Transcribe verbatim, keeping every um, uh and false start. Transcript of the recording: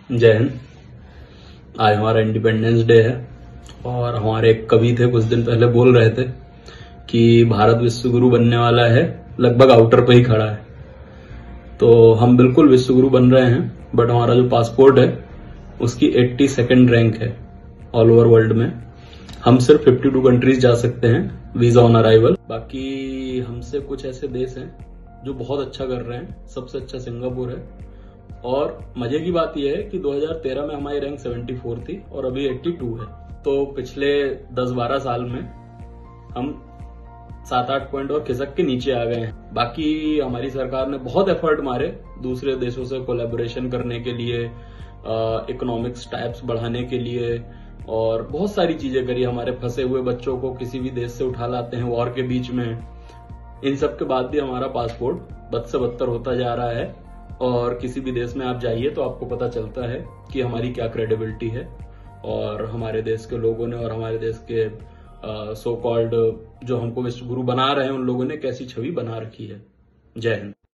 जय हिंद। आज हमारा इंडिपेंडेंस डे है और हमारे एक कवि थे कुछ दिन पहले बोल रहे थे कि भारत विश्व गुरु बनने वाला है, लगभग आउटर पे ही खड़ा है। तो हम बिल्कुल विश्व गुरु बन रहे हैं, बट हमारा जो पासपोर्ट है उसकी एट्टी सेकेंड रैंक है ऑल ओवर वर्ल्ड में। हम सिर्फ फिफ्टी टू कंट्रीज जा सकते हैं वीजा ऑन अराइवल। बाकी हमसे कुछ ऐसे देश हैं जो बहुत अच्छा कर रहे हैं। सबसे अच्छा सिंगापुर है और मजे की बात यह है कि दो हज़ार तेरह में हमारी रैंक चौहत्तर थी और अभी बयासी है। तो पिछले दस बारह साल में हम सात आठ पॉइंट और खिसक के नीचे आ गए हैं। बाकी हमारी सरकार ने बहुत एफर्ट मारे दूसरे देशों से कोलैबोरेशन करने के लिए, इकोनॉमिक्स टाइप्स बढ़ाने के लिए और बहुत सारी चीजें करी। हमारे फंसे हुए बच्चों को किसी भी देश से उठा लाते हैं वॉर के बीच में। इन सब के बाद भी हमारा पासपोर्ट बद से बदतर होता जा रहा है और किसी भी देश में आप जाइए तो आपको पता चलता है कि हमारी क्या क्रेडिबिलिटी है और हमारे देश के लोगों ने और हमारे देश के सो कॉल्ड जो हमको विश्व गुरु बना रहे हैं उन लोगों ने कैसी छवि बना रखी है। जय हिंद।